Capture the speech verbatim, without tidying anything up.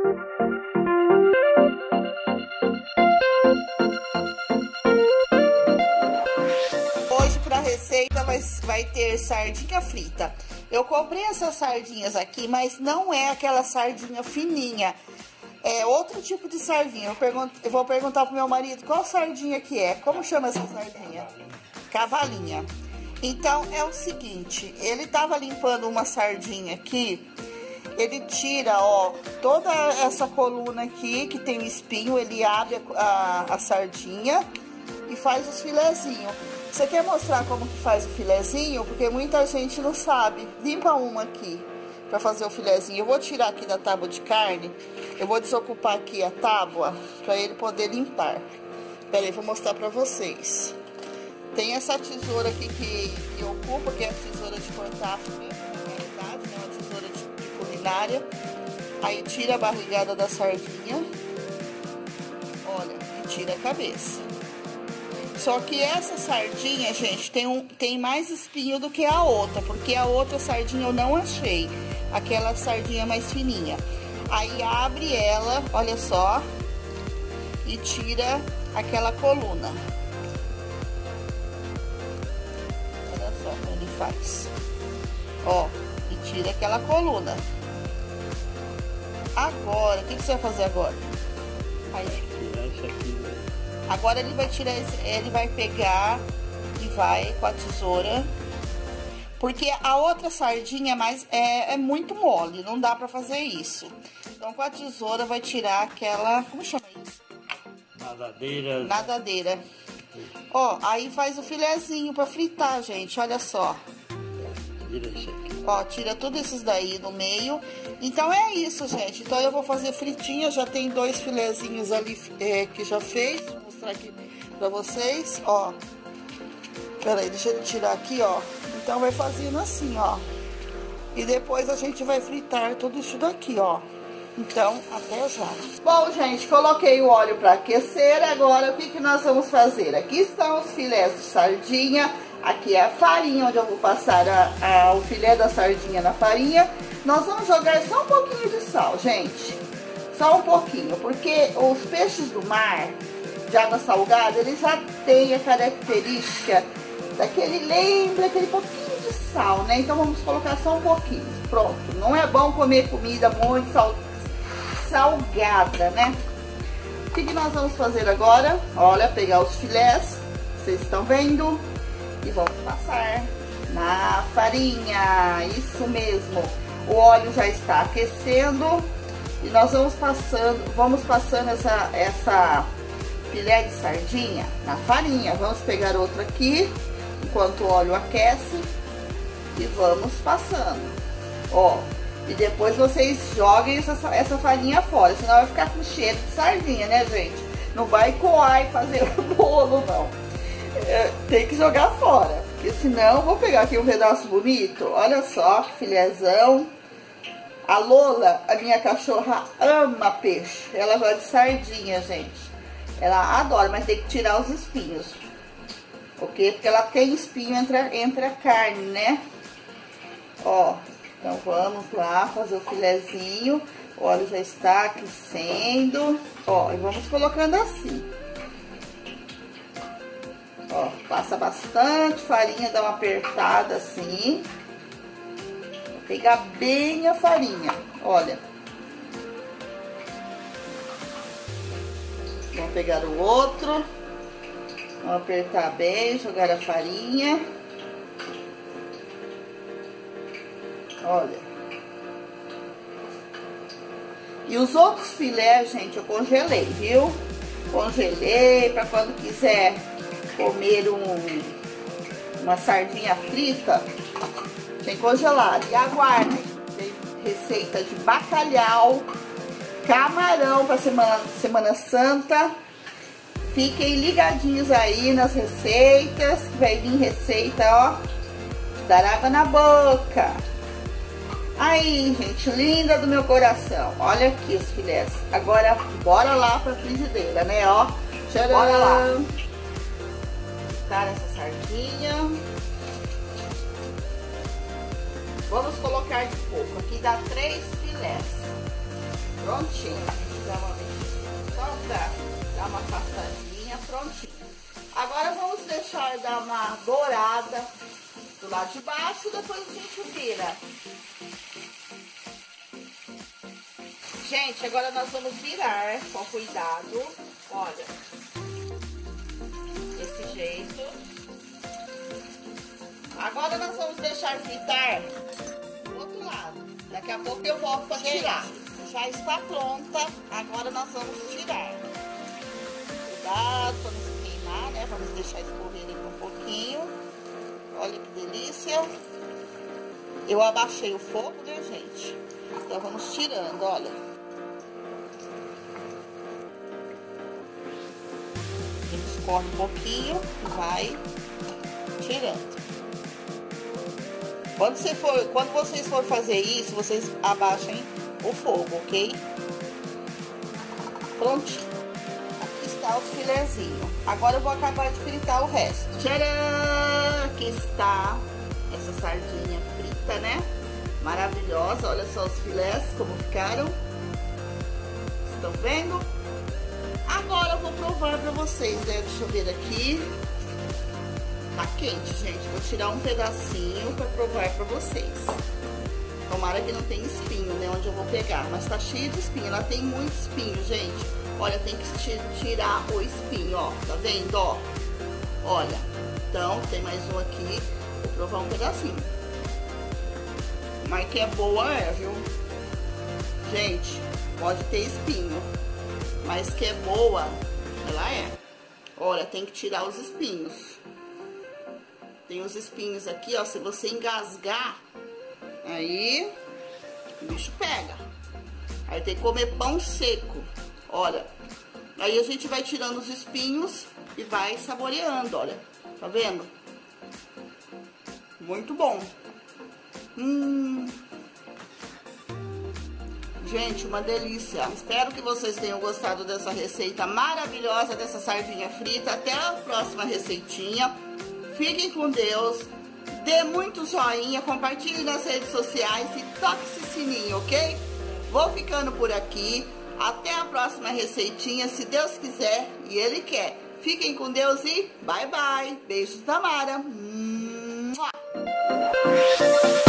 Hoje para receita vai, vai ter sardinha frita. Eu comprei essas sardinhas aqui, mas não é aquela sardinha fininha. É outro tipo de sardinha. Eu, pergunto, eu vou perguntar pro meu marido qual sardinha que é. Como chama essa sardinha? Cavalinha. Então, é o seguinte. Ele tava limpando uma sardinha aqui. Ele tira, ó, toda essa coluna aqui, que tem o espinho. Ele abre a, a, a sardinha e faz os filezinhos. Você quer mostrar como que faz o filezinho? Porque muita gente não sabe. Limpa uma aqui para fazer o filezinho. Eu vou tirar aqui da tábua de carne. Eu vou desocupar aqui a tábua para ele poder limpar. Pera aí, vou mostrar para vocês. Tem essa tesoura aqui que eu ocupo, que é a tesoura de cortar mesmo, na realidade, né? Uma tesoura de, de culinária. Aí tira a barrigada da sardinha. Olha, e tira a cabeça. Só que essa sardinha, gente, tem, um, tem mais espinho do que a outra, porque a outra sardinha eu não achei. Aquela sardinha mais fininha. Aí abre ela, olha só, e tira aquela coluna. Olha só como ele faz. Ó, e tira aquela coluna. Agora, o que, que você vai fazer agora? Aí. Agora ele vai tirar, esse, ele vai pegar e vai com a tesoura. Porque a outra sardinha mais, é, é muito mole, não dá pra fazer isso. Então, com a tesoura vai tirar aquela... Como chama isso? Nadadeira. Nadadeira. Ó, aí faz o filezinho pra fritar, gente, olha só. Tira isso aqui. Ó, tira tudo esses daí no meio. Então, é isso, gente. Então, eu vou fazer fritinha. Já tem dois filezinhos ali é, que já fez. Vou mostrar aqui pra vocês, ó. Pera aí, deixa eu tirar aqui, ó. Então, vai fazendo assim, ó. E depois a gente vai fritar tudo isso daqui, ó. Então, até já. Bom, gente, coloquei o óleo para aquecer. Agora, o que que nós vamos fazer? Aqui estão os filés de sardinha. Aqui é a farinha, onde eu vou passar a, a, o filé da sardinha na farinha. Nós vamos jogar só um pouquinho de sal, gente. Só um pouquinho, porque os peixes do mar, de água salgada, eles já têm a característica daquele, lembra aquele pouquinho de sal, né? Então vamos colocar só um pouquinho. Pronto, não é bom comer comida muito sal, salgada, né? O que que nós vamos fazer agora? Olha, pegar os filés, vocês estão vendo? E vamos passar na farinha, isso mesmo. O óleo já está aquecendo e nós vamos passando, vamos passando essa, essa filé de sardinha na farinha. Vamos pegar outro aqui, enquanto o óleo aquece, e vamos passando, ó. E depois vocês joguem essa, essa farinha fora, senão vai ficar com cheiro de sardinha, né, gente? Não vai coar e fazer o bolo, não. É, tem que jogar fora, porque senão, vou pegar aqui um pedaço bonito. Olha só que filézão. A Lola, a minha cachorra, ama peixe. Ela gosta de sardinha, gente. Ela adora, mas tem que tirar os espinhos. Ok? Porque ela tem espinho entre a, entre a carne, né? Ó, então vamos lá fazer o filezinho. O óleo já está aquecendo. Ó, e vamos colocando assim. Ó, passa bastante farinha, dá uma apertada assim. Vou pegar bem a farinha, olha. Vamos pegar o outro. Vamos apertar bem, jogar a farinha. Olha. E os outros filés, gente, eu congelei, viu? Congelei para quando quiser comer um, uma sardinha frita, tem congelado. E aguardem, tem receita de bacalhau, camarão para semana, semana Santa. Fiquem ligadinhos aí nas receitas, que vai vir receita, ó, dar água na boca. Aí, gente, linda do meu coração. Olha aqui os filés. Agora, bora lá pra frigideira, né, ó. Tcharam! Bora lá. Fritar essa sardinha. Vamos colocar de pouco. Aqui dá três filés. Prontinho. A gente dá uma mexida só pra dar uma afastadinha. Prontinho. Agora vamos deixar dar uma dourada do lado de baixo, depois a gente vira. Gente, agora nós vamos virar com cuidado. Olha. Desse jeito. Agora nós vamos deixar fritar do outro lado. Daqui a pouco eu volto para tirar. Já está pronta. Agora nós vamos tirar. Cuidado para não se queimar, né? Vamos deixar escorrer aqui um pouquinho. Olha que delícia. Eu abaixei o fogo, né, gente? Então vamos tirando, olha. Escorre um pouquinho e vai tirando. Quando, você for, quando vocês forem fazer isso, vocês abaixem o fogo, ok? Prontinho. Aqui está o filezinho. Agora eu vou acabar de fritar o resto. Tcharam! Aqui está essa sardinha frita, né? Maravilhosa. Olha só os filés como ficaram. Estão vendo? Agora eu vou provar pra vocês, né? Deixa eu ver aqui. Tá quente, gente. Vou tirar um pedacinho pra provar pra vocês. Tomara que não tenha espinho, né? Onde eu vou pegar. Mas tá cheio de espinho. Ela tem muito espinho, gente. Olha, tem que tirar o espinho, ó. Tá vendo, ó? Olha. Então, tem mais um aqui. Vou provar um pedacinho. Mas que é boa é, viu? Gente, pode ter espinho. Mas que é boa, ela é. Olha, tem que tirar os espinhos. Tem os espinhos aqui, ó. Se você engasgar, aí o bicho pega. Aí tem que comer pão seco. Olha. Aí a gente vai tirando os espinhos e vai saboreando, olha. Tá vendo? Muito bom. Hum... Gente, uma delícia. Espero que vocês tenham gostado dessa receita maravilhosa, dessa sardinha frita. Até a próxima receitinha. Fiquem com Deus. Dê muito joinha, compartilhe nas redes sociais e toque esse sininho, ok? Vou ficando por aqui. Até a próxima receitinha, se Deus quiser e Ele quer. Fiquem com Deus e bye, bye. Beijos da Mara. Mua.